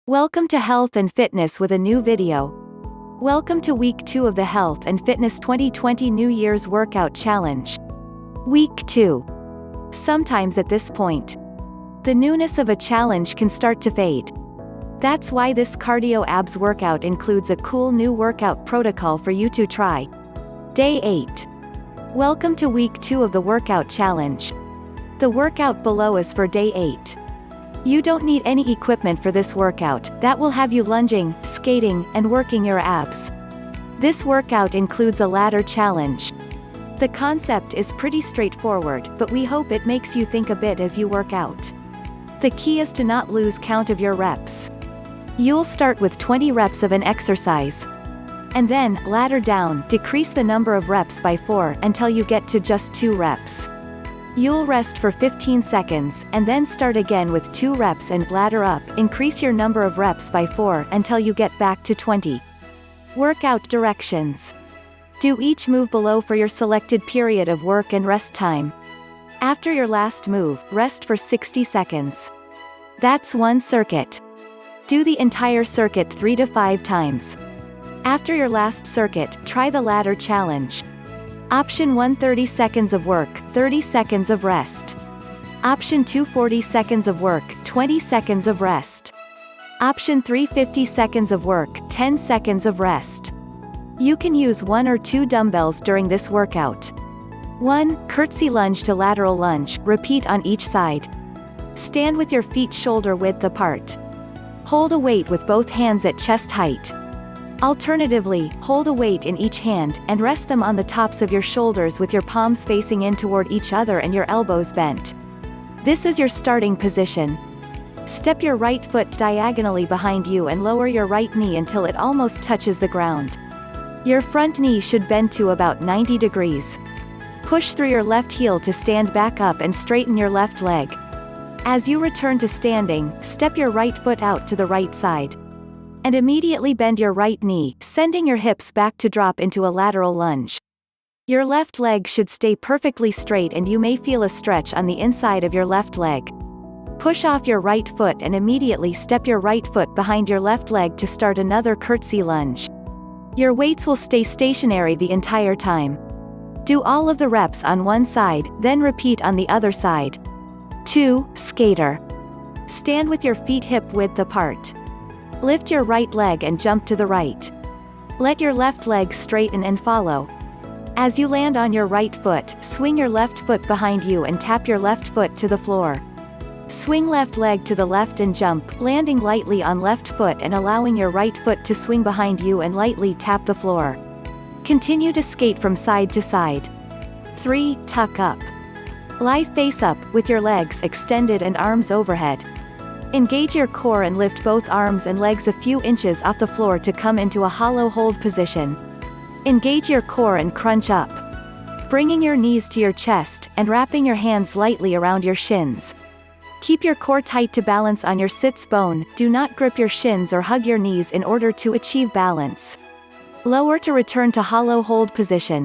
Welcome to Health and Fitness with a new video. Welcome to Week 2 of the Health and Fitness 2020 New Year's Workout Challenge. Week 2. Sometimes at this point, the newness of a challenge can start to fade. That's why this cardio abs workout includes a cool new workout protocol for you to try. Day 8. Welcome to Week 2 of the Workout Challenge. The workout below is for Day 8. You don't need any equipment for this workout, that will have you lunging, skating, and working your abs. This workout includes a ladder challenge. The concept is pretty straightforward, but we hope it makes you think a bit as you work out. The key is to not lose count of your reps. You'll start with 20 reps of an exercise. And then, ladder down, decrease the number of reps by 4 until you get to just 2 reps. You'll rest for 15 seconds, and then start again with 2 reps and ladder up, increase your number of reps by 4 until you get back to 20. Workout directions. Do each move below for your selected period of work and rest time. After your last move, rest for 60 seconds. That's one circuit. Do the entire circuit 3 to 5 times. After your last circuit, try the ladder challenge. Option 1 30 seconds of work, 30 seconds of rest. Option 2 40 seconds of work, 20 seconds of rest. Option 3 50 seconds of work, 10 seconds of rest. You can use 1 or 2 dumbbells during this workout. 1. Curtsy lunge to lateral lunge, repeat on each side. Stand with your feet shoulder width apart. Hold a weight with both hands at chest height. Alternatively, hold a weight in each hand, and rest them on the tops of your shoulders with your palms facing in toward each other and your elbows bent. This is your starting position. Step your right foot diagonally behind you and lower your right knee until it almost touches the ground. Your front knee should bend to about 90 degrees. Push through your left heel to stand back up and straighten your left leg. As you return to standing, step your right foot out to the right side. And immediately bend your right knee, sending your hips back to drop into a lateral lunge. Your left leg should stay perfectly straight and you may feel a stretch on the inside of your left leg. Push off your right foot and immediately step your right foot behind your left leg to start another curtsy lunge. Your weights will stay stationary the entire time. Do all of the reps on one side, then repeat on the other side. 2. Skater. Stand with your feet hip width apart. Lift your right leg and jump to the right. Let your left leg straighten and follow. As you land on your right foot, swing your left foot behind you and tap your left foot to the floor. Swing left leg to the left and jump, landing lightly on left foot and allowing your right foot to swing behind you and lightly tap the floor. Continue to skate from side to side. 3. Tuck up. Lie face up, with your legs extended and arms overhead. Engage your core and lift both arms and legs a few inches off the floor to come into a hollow hold position. Engage your core and crunch up, bringing your knees to your chest, and wrapping your hands lightly around your shins. Keep your core tight to balance on your sits bone, do not grip your shins or hug your knees in order to achieve balance. Lower to return to hollow hold position.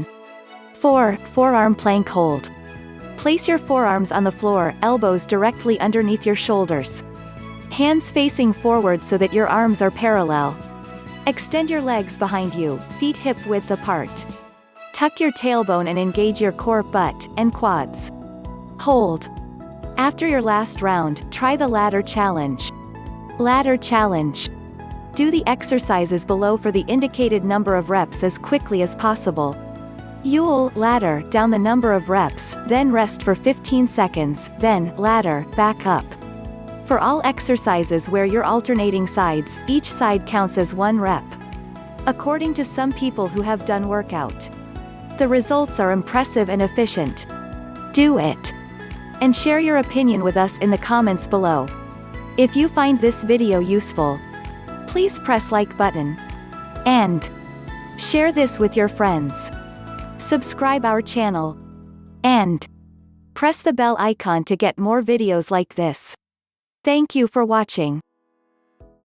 4. Forearm plank hold. Place your forearms on the floor, elbows directly underneath your shoulders. Hands facing forward so that your arms are parallel. Extend your legs behind you, feet hip width apart. Tuck your tailbone and engage your core, butt, and quads. Hold. After your last round, try the ladder challenge. Ladder challenge. Do the exercises below for the indicated number of reps as quickly as possible. You'll ladder down the number of reps, then rest for 15 seconds, then ladder back up. For all exercises where you're alternating sides, each side counts as 1 rep. According to some people who have done workout, the results are impressive and efficient. Do it. And share your opinion with us in the comments below. If you find this video useful, please press like button. And share this with your friends. Subscribe our channel. And press the bell icon to get more videos like this. Thank you for watching.